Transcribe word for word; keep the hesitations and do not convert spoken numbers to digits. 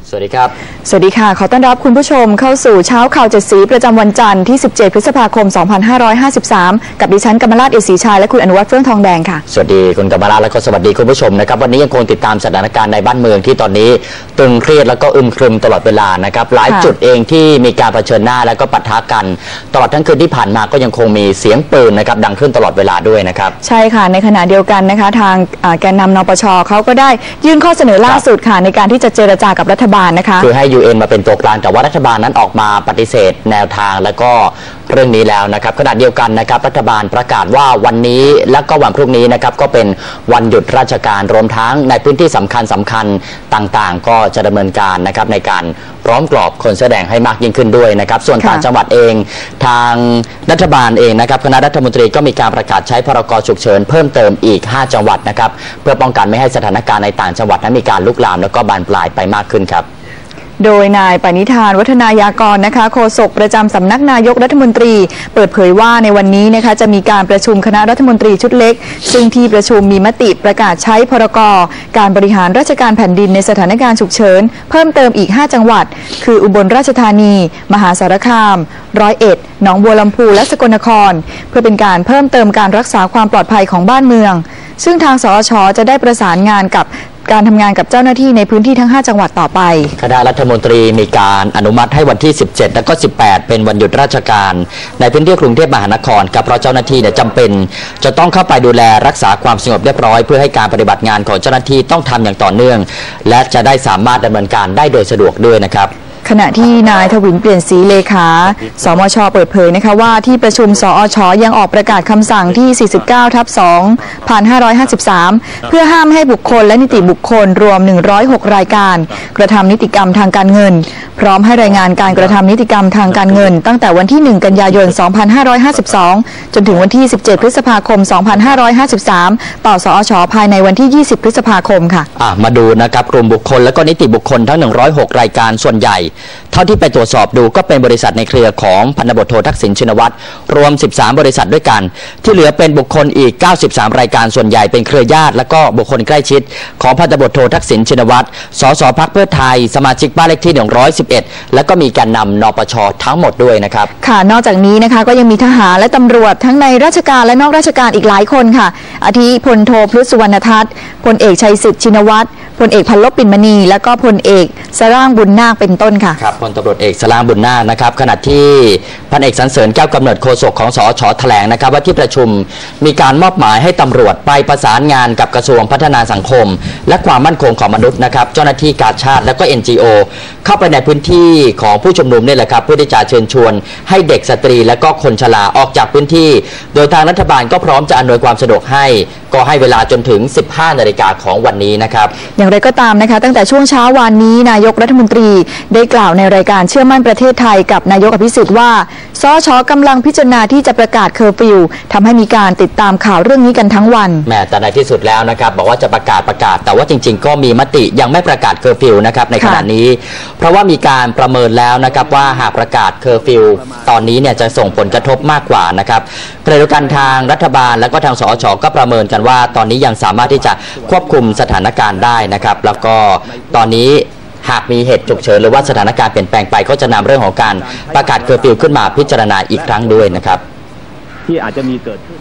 สวัสดีครับสวัสดีค่ะขอต้อนรับคุณผู้ชมเข้าสู่เช้าข่าวเจ็ดสีประจำวันจันทร์ที่สิบเจ็ดพฤษภาคมสองพันห้าร้อยห้าสิบสามกับดิฉันกมลาศ เอี่ยมศรีชัยและคุณอนุวัฒน์เฟื่องทองแดงค่ะสวัสดีคุณกมลาศและก็สวัสดีคุณผู้ชมนะครับวันนี้ยังคงติดตามสถานการณ์ในบ้านเมืองที่ตอนนี้ตึงเครียดแล้วก็อึมครึมตลอดเวลานะครับหลายจุดเองที่มีการเผชิญหน้าแล้วก็ปะทะกันตลอดทั้งคืนที่ผ่านมาก็ยังคงมีเสียงปืนนะครับดังขึ้นตลอดเวลาด้วยนะครับใช่ค่ะในขณะเดียวกันนะคะทางแกนนำนปชเขาก็ได้ยื่นข้อเสนอล่าสุดค่ะในการที่จะเจรจากับรัฐบาลนะคะคือให้ ยู เอ็น มาเป็นตัวกลางแต่ว่ารัฐบาลนั้นออกมาปฏิเสธแนวทางแล้วก็เรื่องนี้แล้วนะครับขณะเดียวกันนะครับรัฐบาลประกาศว่าวันนี้และก็วันพรุ่งนี้นะครับก็เป็นวันหยุดราชการรวมทั้งในพื้นที่สำคัญสำคัญต่างๆก็จะดำเนินการนะครับในการพร้อมกรอบคนแสดงให้มากยิ่งขึ้นด้วยนะครับส่วนต่างจังหวัดเองทางรัฐบาลเองนะครับคณะรัฐมนตรีก็มีการประกาศใช้พรกฉุกเฉินเพิ่มเติมอีกห้าจังหวัดนะครับเพื่อป้องกันไม่ให้สถานการณ์ในต่างจังหวัดนั้นมีการลุกลามแล้วก็บานปลายไปมากขึ้นครับโดยนายปณิธานวัฒนายากรนะคะโฆษกประจำสำนักนายกรัฐมนตรีเปิดเผยว่าในวันนี้นะคะจะมีการประชุมคณะรัฐมนตรีชุดเล็กซึ่งที่ประชุมมีมติประกาศใช้พรกการบริหารราชการแผ่นดินในสถานการณ์ฉุกเฉินเพิ่มเติมอีกห้าจังหวัดคืออุบลราชธานีมหาสารคามร้อยเอ็ดหนองบัวลำพูและสกลนครเพื่อเป็นการเพิ่มเติมการรักษาความปลอดภัยของบ้านเมืองซึ่งทางสอช.จะได้ประสานงานกับการทำงานกับเจ้าหน้าที่ในพื้นที่ทั้งห้าจังหวัดต่อไปคณะรัฐมนตรีมีการอนุมัติให้วันที่สิบเจ็ดและก็สิบแปดเป็นวันหยุดราชการในพื้นที่กรุงเทพมหานครกับเพราะเจ้าหน้าที่เนี่ยจำเป็นจะต้องเข้าไปดูแลรักษาความสงบเรียบร้อยเพื่อให้การปฏิบัติงานของเจ้าหน้าที่ต้องทำอย่างต่อเนื่องและจะได้สามารถดำเนินการได้โดยสะดวกด้วยนะครับขณะที่นายทวินเปลี่ยนศรีเลขาสมช.เปิดเผยนะคะว่าที่ประชุมสอช.ยังออกประกาศคำสั่งที่ สี่สิบเก้าทับสองพันห้าร้อยห้าสิบสาม เพื่อห้ามให้บุคคลและนิติบุคคลรวมหนึ่งร้อยหกรายการกระทำนิติกรรมทางการเงินพร้อมให้รายงานการกระทำนิติกรรมทางการเงินตั้งแต่วันที่หนึ่งกันยายนสองพันห้าร้อยห้าสิบสองจนถึงวันที่สิบเจ็ดพฤษภาคมสองพันห้าร้อยห้าสิบสามต่อสอช.ภายในวันที่ยี่สิบพฤษภาคมค่ะอ่ะมาดูนะครับกลุ่มบุคคลและก็นิติบุคคลทั้งหนึ่งร้อยหกรายการส่วนใหญ่เท่าที่ไปตรวจสอบดูก็เป็นบริษัทในเครือของพันตำรวจโททักษิณชินวัตรรวมสิบสามบริษัทด้วยกันที่เหลือเป็นบุคคลอีกเก้าสิบสามรายการส่วนใหญ่เป็นเครือญาติและก็บุคคลใกล้ชิดของพันตำรวจโททักษิณชินวัตรสสพรรคเพื่อไทยสมาชิกบ้านเลขที่หนึ่งร้อยสิบเอ็ดและก็มีการนำนปช.ทั้งหมดด้วยนะครับค่ะนอกจากนี้นะคะก็ยังมีทหารและตำรวจทั้งในราชการและนอกราชการอีกหลายคนค่ะอาทิพลโทพฤกษ์สุวรรณทัศน์พลเอกชัยศิษย์ชินวัตรพลเอกพันลบปิ่นมณีและก็พลเอกสร่างบุญนาคเป็นต้นค่ะครับพลตำรวจเอกสร่างบุญนาคนะครับขณะที่พันเอกสรรเสริญแก้วกำเนิดโฆษกของสอช.แถลงนะครับว่าที่ประชุมมีการมอบหมายให้ตำรวจไปประสานงานกับกระทรวงพัฒนาสังคมและความมั่นคงของมนุษย์นะครับเจ้าหน้าที่กาชาดและก็ เอ็น จี โอ เข้าไปในพื้นที่ของผู้ชุมนุมนี่แหละครับเพื่อที่จะเชิญชวนให้เด็กสตรีและก็คนชราออกจากพื้นที่โดยทางรัฐบาลก็พร้อมจะอำนวยความสะดวกให้ก็ให้เวลาจนถึงสิบห้านาฬิกาของวันนี้นะครับอย่างไรก็ตามนะคะตั้งแต่ช่วงเช้าวันนี้นายกรัฐมนตรีได้กล่าวในรายการเชื่อมั่นประเทศไทยกับนายกอภิสิทธิ์ว่าสช.กำลังพิจารณาที่จะประกาศเคอร์ฟิวทำให้มีการติดตามข่าวเรื่องนี้กันทั้งวันแม้แต่ในที่สุดแล้วนะครับบอกว่าจะประกาศประกาศแต่ว่าจริงๆก็มีมติยังไม่ประกาศเคอร์ฟิวนะครับในขณะนี้เพราะว่ามีการประเมินแล้วนะครับว่าหากประกาศเคอร์ฟิวตอนนี้เนี่ยจะส่งผลกระทบมากกว่านะครับขณะเดียวกันทางรัฐบาลและก็ทางสช.ก็ประเมินกันว่าตอนนี้ยังสามารถที่จะควบคุมสถานการณ์ได้นะครับแล้วก็ตอนนี้หากมีเหตุฉุกเฉินหรือว่าสถานการณ์เปลี่ยนแปลงไปก็จะนำเรื่องของการประกาศเคอร์ฟิวขึ้นมาพิจารณาอีกครั้งด้วยนะครับที่อาจจะมีเกิดขึ้น